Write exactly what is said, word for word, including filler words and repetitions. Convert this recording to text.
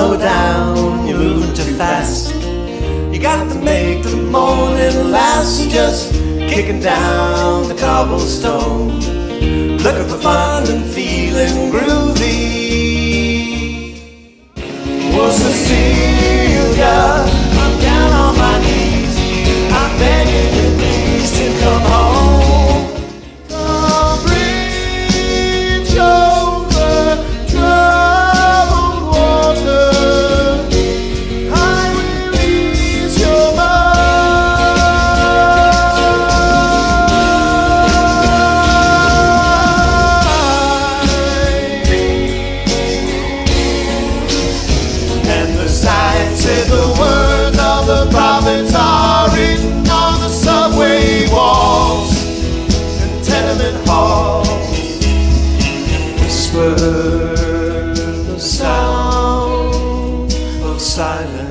slow it down, you're moving too fast. You got to make the morning last. You're just kicking down the cobblestone, looking for fun and feeling groovy. Oh, Cecilia, I'm down on my knees, I'm begging you please to come home. The bridge over troubled water, I will ease your say the words of the prophets are written on the subway walls and tenement halls. Whisper the sound of silence.